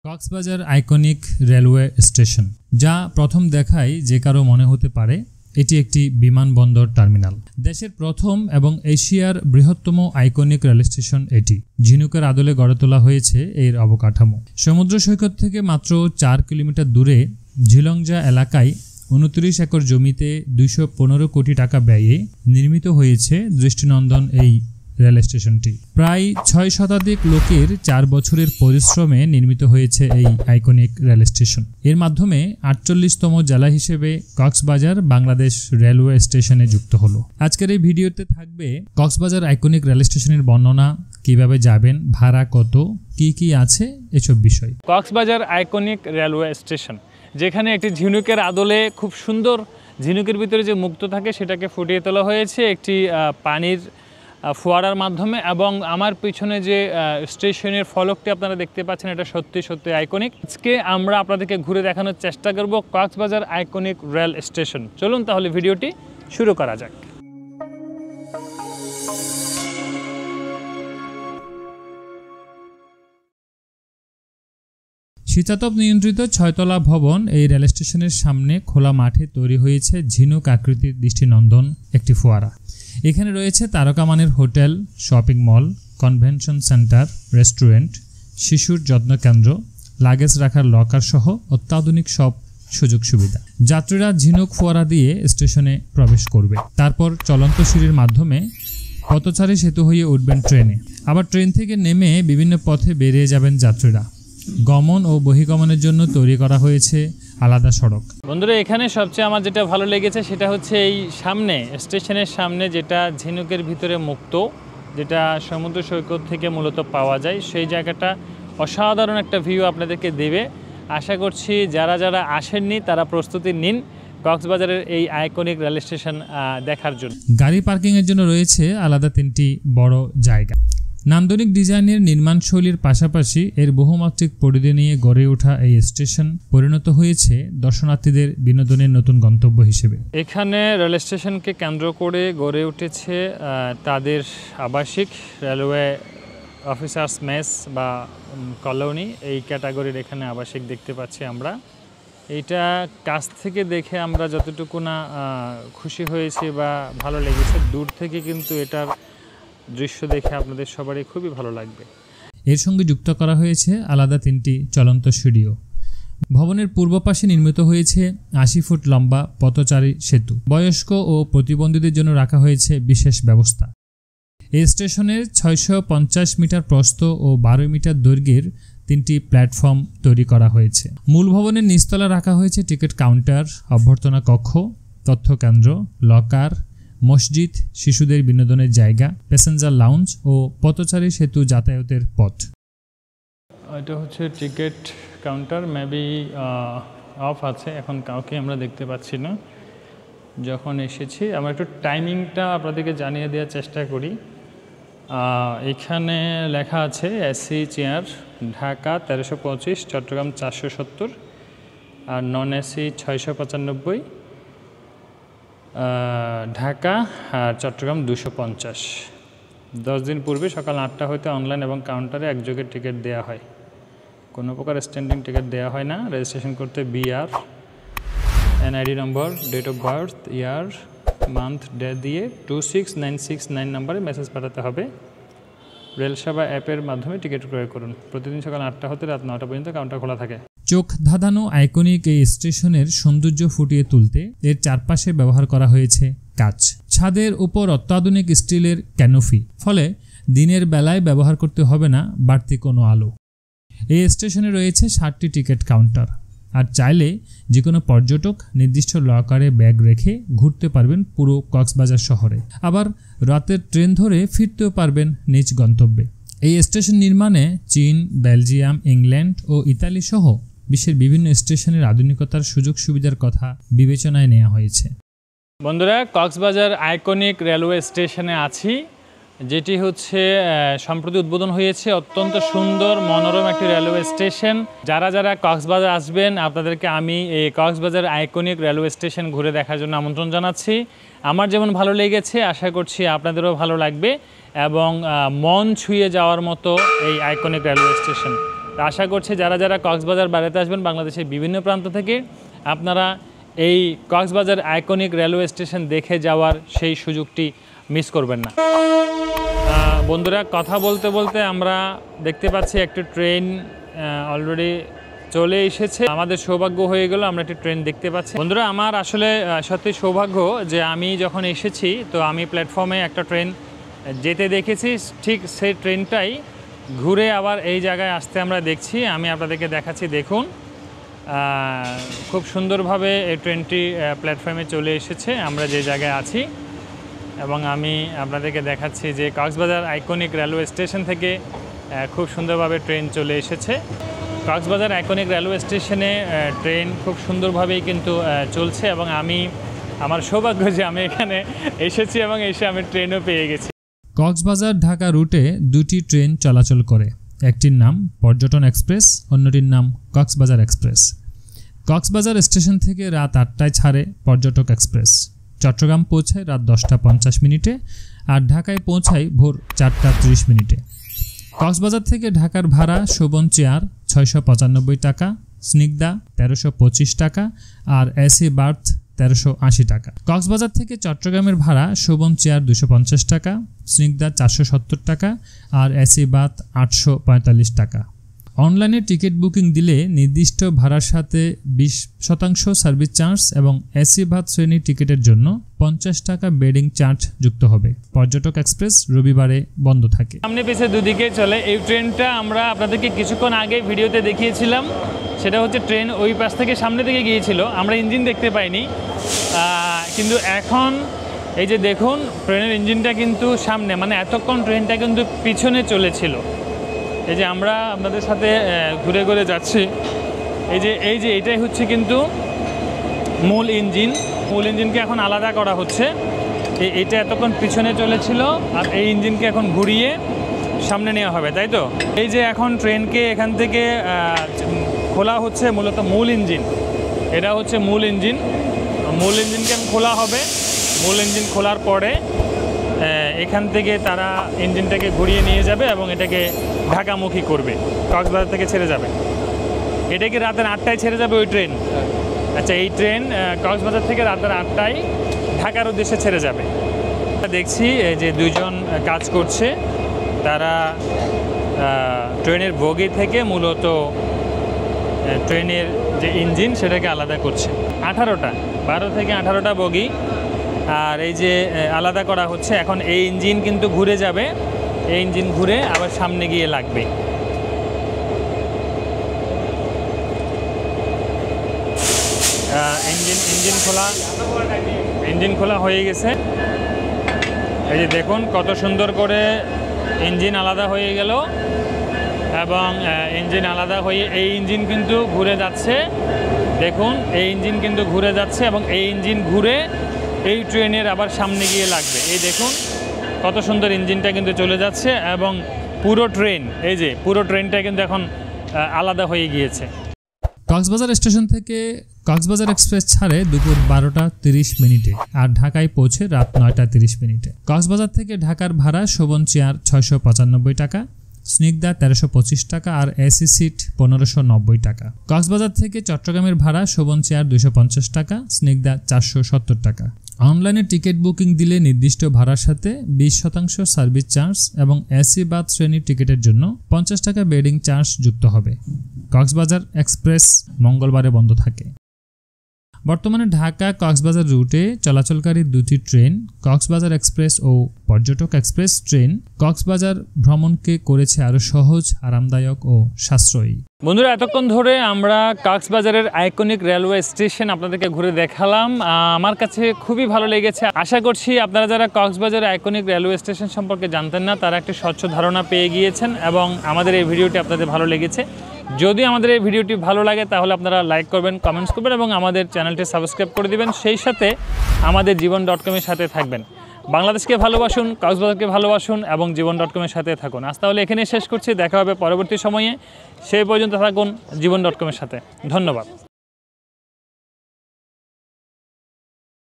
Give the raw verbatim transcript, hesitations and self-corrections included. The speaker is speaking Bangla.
কক্সবাজার আইকনিক রেলওয়ে স্টেশন, যা প্রথম দেখায় যে কারো মনে হতে পারে এটি একটি বিমানবন্দর টার্মিনাল। দেশের প্রথম এবং এশিয়ার বৃহত্তম আইকনিক রেল স্টেশন এটি। ঝিনুকের আদলে গড়ে তোলা হয়েছে এর অবকাঠামো। সমুদ্র সৈকত থেকে মাত্র চার কিলোমিটার দূরে ঝিলংজা এলাকায় উনত্রিশ একর জমিতে দুইশো পনেরো কোটি টাকা ব্যয়ে নির্মিত হয়েছে দৃষ্টিনন্দন এই রেল স্টেশনটি। প্রায় ছয় শতাধিক লোকের চার বছরের পরিশ্রমে নির্মিত হয়েছে এই আইকনিক রেল স্টেশন। এর মাধ্যমে আটচল্লিশতম জেলা হিসেবে কক্সবাজার বাংলাদেশ রেলওয়ে স্টেশনে যুক্ত হলো। আজকের এই ভিডিওতে থাকবে কক্সবাজার আইকনিক রেল স্টেশনের বর্ণনা, কিভাবে যাবেন, ভাড়া কত, কি কি আছে, এসব বিষয়। কক্সবাজার আইকনিক রেলওয়ে স্টেশন, যেখানে একটি ঝিনুকের আদলে খুব সুন্দর ঝিনুকের ভিতরে যে মুক্ত থাকে সেটাকে ফুটিয়ে তোলা হয়েছে একটি পানির ফোয়ারার মাধ্যমে। এবং আমার পিছনে যে স্টেশনের ফলকটি আপনারা দেখতে পাচ্ছেন, এটা সত্যি সত্যি আইকনিক। আজকে আমরা আপনাদেরকে ঘুরে দেখানোর চেষ্টা করব কক্সবাজার আইকনিক রেল স্টেশন। চলুন তাহলে ভিডিওটি শুরু করা যাক। শীতাতপ নিয়ন্ত্রিত ছয়তলা ভবন এই রেল স্টেশনের সামনে খোলা মাঠে তৈরি হয়েছে ঝিনুক আকৃতির দৃষ্টিনন্দন একটি ফোয়ারা। এখানে রয়েছে তারকামানের hotel, shopping mall, convention centre, restaurant, শিশুর যত্ন কেন্দ্র, লাগেজ রাখার লকার সহ অত্যাধুনিক সব সুযোগ সুবিধা। যাত্রীরা ঝিনুক ফোয়ারা দিয়ে স্টেশনে প্রবেশ করবে, তারপর চলন্ত সিঁড়ির মাধ্যমে পথচারী সেতু হয়ে উঠবেন ট্রেনে। আবার ট্রেন থেকে নেমে বিভিন্ন পথে বেরিয়ে যাবেন যাত্রীরা। গমন ও বহিগমনের জন্য তৈরি করা হয়েছে আলাদা সড়ক। বন্ধুরা, এখানে সবচেয়ে আমার যেটা ভালো লেগেছে সেটা হচ্ছে এই সামনে স্টেশনের সামনে যেটা ঝিনুকের ভিতরে মুক্ত, যেটা সমুদ্র সৈকত থেকে মূলত পাওয়া যায়, সেই জায়গাটা অসাধারণ একটা ভিউ আপনাদেরকে দেবে। আশা করছি যারা যারা আসেননি তারা প্রস্তুতি নিন কক্সবাজারের এই আইকনিক রেল স্টেশন দেখার জন্য। গাড়ি পার্কিংয়ের জন্য রয়েছে আলাদা তিনটি বড় জায়গা। নান্দনিক ডিজাইনের নির্মাণ শৈলীর পাশাপাশি এর বহুমাত্রিক পরিধি নিয়ে গড়ে ওঠা এই স্টেশন পরিণত হয়েছে দর্শনার্থীদের বিনোদনের নতুন গন্তব্য হিসেবে। এখানে রেল স্টেশনকে কেন্দ্র করে গড়ে উঠেছে তাদের আবাসিক রেলওয়ে অফিসার্স মেস বা কলোনি, এই ক্যাটাগরির এখানে আবাসিক দেখতে পাচ্ছি আমরা। এইটা কাছ থেকে দেখে আমরা যতটুকু না খুশি হয়েছি বা ভালো লেগেছে, দূর থেকে কিন্তু এটার দৃশ্য দেখে আপনাদের সবারই খুবই ভালো লাগবে। এর সঙ্গে যুক্ত করা হয়েছে আলাদা তিনটি চলন্ত সিঁড়িও। ভবনের পূর্ব পাশে নির্মিত হয়েছে আশি ফুট লম্বা পথচারী সেতু। বয়স্ক ও প্রতিবন্ধীদের জন্য রাখা হয়েছে বিশেষ ব্যবস্থা। এই স্টেশনের ছয়শো পঞ্চাশ মিটার প্রস্থ ও বারো মিটার দৈর্ঘ্যের তিনটি প্ল্যাটফর্ম তৈরি করা হয়েছে। মূল ভবনের নিচতলা রাখা হয়েছে টিকিট কাউন্টার, অভ্যর্থনা কক্ষ, তথ্য কেন্দ্র, লকার, মসজিদ, শিশুদের বিনোদনের জায়গা, প্যাসেঞ্জার লাউঞ্জ ও পথচারী সেতু যাতায়াতের পথ। এটা হচ্ছে টিকিট কাউন্টার, মেবি অফ আছে, এখন কাউকে আমরা দেখতে পাচ্ছি না। যখন এসেছি আমরা একটু টাইমিংটা আপনাদেরকে জানিয়ে দেওয়ার চেষ্টা করি। এখানে লেখা আছে এসি চেয়ার ঢাকা তেরোশো পঁচিশ, চট্টগ্রাম চারশো সত্তর, আর নন এসি ছয়শো পঁচানব্বই, ঢাকা আর চট্টগ্রাম দুশো পঞ্চাশ। দশ দিন পূর্বে সকাল আটটা হইতে অনলাইন এবং কাউন্টারে একযোগে টিকিট দেওয়া হয়। কোনো প্রকার স্ট্যান্ডিং টিকিট দেওয়া হয় না। রেজিস্ট্রেশন করতে BR, NID number, date of birth, year, month, day দিয়ে two six nine six nine নম্বরে মেসেজ পাঠাতে হবে। রেলসেবা অ্যাপের মাধ্যমে টিকিট ক্রয় করুন। প্রতিদিন সকাল আটটা হতে রাত নটা পর্যন্ত কাউন্টার খোলা থাকে। চোখ ধাঁধানো আইকনিক এই স্টেশনের সৌন্দর্য ফুটিয়ে তুলতে এর চারপাশে ব্যবহার করা হয়েছে কাচ। ছাদের উপর অত্যাধুনিক স্টিলের ক্যানোপি, ফলে দিনের বেলায় ব্যবহার করতে হবে না বাড়তি কোনো আলো। এই স্টেশনে রয়েছে ষাটটি টিকিট কাউন্টার, আর চাইলে যে কোনো পর্যটক নির্দিষ্ট লকারে ব্যাগ রেখে ঘুরতে পারবেন পুরো কক্সবাজার শহরে। আবার রাতের ট্রেন ধরে ফিরতেও পারবেন নিজ গন্তব্যে। এই স্টেশন নির্মাণে চীন, বেলজিয়াম, ইংল্যান্ড ও ইতালি সহ বিশ্বের বিভিন্ন স্টেশনের আধুনিকতার সুযোগ সুবিধার কথা বিবেচনায় নেওয়া হয়েছে। বন্ধুরা, কক্সবাজার আইকনিক রেলওয়ে স্টেশনে আছি, যেটি হচ্ছে সম্প্রতি উদ্বোধন হয়েছে। অত্যন্ত সুন্দর মনোরম একটি রেলওয়ে স্টেশন। যারা যারা কক্সবাজার আসবেন আপনাদেরকে আমি এই কক্সবাজার আইকনিক রেলওয়ে স্টেশন ঘুরে দেখার জন্য আমন্ত্রণ জানাচ্ছি। আমার যেমন ভালো লেগেছে আশা করছি আপনাদেরও ভালো লাগবে এবং মন ছুঁয়ে যাওয়ার মতো এই আইকনিক রেলওয়ে স্টেশন। আশা করছি যারা যারা কক্সবাজার বেড়াতে আসবেন বাংলাদেশের বিভিন্ন প্রান্ত থেকে আপনারা এই কক্সবাজার আইকনিক রেলওয়ে স্টেশন দেখে যাওয়ার সেই সুযোগটি মিস করবেন না। বন্ধুরা, কথা বলতে বলতে আমরা দেখতে পাচ্ছি একটা ট্রেন অলরেডি চলে এসেছে। আমাদের সৌভাগ্য হয়ে গেল, আমরা একটা ট্রেন দেখতে পাচ্ছি। বন্ধুরা, আমার আসলে সত্যি সৌভাগ্য যে আমি যখন এসেছি তো আমি প্ল্যাটফর্মে একটা ট্রেন যেতে দেখেছি, ঠিক সেই ট্রেনটাই ঘুরে আবার এই জায়গায় আসতে আমরা দেখছি। আমি আপনাদেরকে দেখাচ্ছি, দেখুন খুব সুন্দরভাবে এই ট্রেনটি প্ল্যাটফর্মে চলে এসেছে আমরা যে জায়গায় আছি, এবং আমি আপনাদেরকে দেখাচ্ছি যে কক্সবাজার আইকনিক রেলওয়ে স্টেশন থেকে খুব সুন্দরভাবে ট্রেন চলে এসেছে। কক্সবাজার আইকনিক রেলওয়ে স্টেশনে ট্রেন খুব সুন্দরভাবেই কিন্তু চলছে, এবং আমি আমার সৌভাগ্য যে আমি এখানে এসেছি এবং এসে আমি ট্রেনও পেয়ে গেছি। কক্সবাজার ঢাকা রুটে দুটি ট্রেন চলাচল করে, একটির নাম পর্যটন এক্সপ্রেস, অন্যটির নাম কক্সবাজার এক্সপ্রেস। কক্সবাজার স্টেশন থেকে রাত আটটায় ছাড়ে পর্যটক এক্সপ্রেস, চট্টগ্রাম পৌঁছায় রাত দশটা পঞ্চাশ মিনিটে আর ঢাকায় পৌঁছায় ভোর চারটা ত্রিশ মিনিটে। কক্সবাজার থেকে ঢাকার ভাড়া শোভন চেয়ার ছয়শো পঁচানব্বই টাকা, স্নিগ্ধা তেরোশো পঁচিশ টাকা আর এসি বার্থ তেরোশো আশি টাকা। কক্সবাজার থেকে চট্টগ্রামের ভাড়া শোভন চেয়ার দুশো পঞ্চাশ টাকা, স্নিগ্ধা চারশো সত্তর টাকা আর এসি বার্থ আটশো পঁয়তাল্লিশ টাকা। অনলাইনে টিকিট বুকিং দিলে নির্দিষ্ট ভাড়ার সাথে বিশ শতাংশ সার্ভিস চার্জ এবং এসি বাথ শ্রেণীর টিকিটের জন্য পঞ্চাশ টাকা বেডিং চার্জ যুক্ত হবে। পর্যটক এক্সপ্রেস রবিবারে বন্ধ থাকে। সামনে পিছে দুদিকে চলে এই ট্রেনটা। আমরা আপনাদেরকে কিছুক্ষণ আগে ভিডিওতে দেখিয়েছিলাম, সেটা হচ্ছে ট্রেন ওই পাশ থেকে সামনে দিকে গিয়েছিল, আমরা ইঞ্জিন দেখতে পাইনি। কিন্তু এখন এই যে দেখুন ট্রেনের ইঞ্জিনটা কিন্তু সামনে, মানে এতক্ষণ ট্রেনটা কিন্তু পিছনে চলেছিল। এই যে আমরা আপনাদের সাথে ঘুরে ঘুরে যাচ্ছি, এই যে এই যে এটাই হচ্ছে কিন্তু মূল ইঞ্জিন। মূল ইঞ্জিনকে এখন আলাদা করা হচ্ছে। এইটা এতক্ষণ পিছনে চলেছিল আর এই ইঞ্জিনকে এখন ঘুরিয়ে সামনে নেওয়া হবে, তাই তো? এই যে এখন ট্রেনকে এখান থেকে খোলা হচ্ছে মূলত মূল ইঞ্জিন, এটা হচ্ছে মূল ইঞ্জিন। মূল ইঞ্জিনকে খোলা হবে। মূল ইঞ্জিন খোলার পরে এখান থেকে তারা ইঞ্জিনটাকে ঘুরিয়ে নিয়ে যাবে এবং এটাকে ঢাকামুখী করবে, কক্সবাজার থেকে ছেড়ে যাবে। এটা কি রাতের আটটায় ছেড়ে যাবে ওই ট্রেন? আচ্ছা, এই ট্রেন কক্সবাজার থেকে রাতের আটটায় ঢাকার উদ্দেশ্যে ছেড়ে যাবে। দেখছি এই যে দুইজন কাজ করছে, তারা ট্রেনের বগি থেকে মূলত ট্রেনের যে ইঞ্জিন সেটাকে আলাদা করছে। আঠারোটা বারো থেকে আঠারোটা বগি আর এই যে আলাদা করা হচ্ছে। এখন এই ইঞ্জিন কিন্তু ঘুরে যাবে, এই ইঞ্জিন ঘুরে আবার সামনে গিয়ে লাগবে। ইঞ্জিন ইঞ্জিন খোলা ইঞ্জিন খোলা হয়ে গেছে। এই যে দেখুন কত সুন্দর করে ইঞ্জিন আলাদা হয়ে গেল, এবং ইঞ্জিন আলাদা হয়ে এই ইঞ্জিন কিন্তু ঘুরে যাচ্ছে। দেখুন এই ইঞ্জিন কিন্তু ঘুরে যাচ্ছে এবং এই ইঞ্জিন ঘুরে এই ট্রেনের আবার সামনে গিয়ে লাগবে। এই দেখুন কত সুন্দর ইঞ্জিনটা কিন্তু চলে যাচ্ছে এবং পুরো ট্রেন, এই যে পুরো ট্রেনটা কিন্তু এখন আলাদা হয়ে গিয়েছে। কক্সবাজার স্টেশন থেকে কক্সবাজার এক্সপ্রেস ছাড়ে দুপুর বারোটা তিরিশ মিনিটে আর ঢাকায় পৌঁছে রাত নয়টা তিরিশ মিনিটে। কক্সবাজার থেকে ঢাকার ভাড়া শোভন চেয়ার ছয়শো পঁচানব্বই টাকা, স্নিগ্ধা তেরোশো পঁচিশ টাকা আর এসি সিট পনেরোশো নব্বই টাকা। কক্সবাজার থেকে চট্টগ্রামের ভাড়া শোভন চেয়ার দুশো পঞ্চাশ টাকা, স্নিগ্ধা চারশো সত্তর টাকা। অনলাইনে টিকিট বুকিং দিলে নির্দিষ্ট ভাড়ার সাথে বিশ শতাংশ সার্ভিস চার্জ এবং এসি বাথ শ্রেণীর টিকিটের জন্য পঞ্চাশ টাকা বেডিং চার্জ যুক্ত হবে। কক্সবাজার এক্সপ্রেস মঙ্গলবারে বন্ধ থাকে। বর্তমানে ঢাকা কক্সবাজার রুটে চলাচলকারী দুটি ট্রেন কক্সবাজার এক্সপ্রেস ও পর্যটক এক্সপ্রেস ট্রেন কক্সবাজার ভ্রমণকে করেছে আরও সহজ, আরামদায়ক ও সাশ্রয়ী। বন্ধুরা, এতক্ষণ ধরে আমরা কক্সবাজারের আইকনিক রেলওয়ে স্টেশন আপনাদেরকে ঘুরে দেখালাম। আমার কাছে খুবই ভালো লেগেছে। আশা করছি আপনারা যারা কক্সবাজার আইকনিক রেলওয়ে স্টেশন সম্পর্কে জানতেন না তারা একটি স্বচ্ছ ধারণা পেয়ে গিয়েছেন এবং আমাদের এই ভিডিওটি আপনাদের ভালো লেগেছে। যদি আমাদের এই ভিডিওটি ভালো লাগে তাহলে আপনারা লাইক করবেন, কমেন্টস করবেন এবং আমাদের চ্যানেলটি সাবস্ক্রাইব করে দিবেন। সেই সাথে আমাদের জীবন ডট কমের সাথে থাকবেন। বাংলাদেশকে ভালোবাসুন, কক্সবাজারকে ভালোবাসুন এবং জীবন ডট কমের সাথে থাকুন। আজ তাহলে এখানেই শেষ করছি, দেখা হবে পরবর্তী সময়ে। সেই পর্যন্ত থাকুন জীবন ডট কমের সাথে। ধন্যবাদ।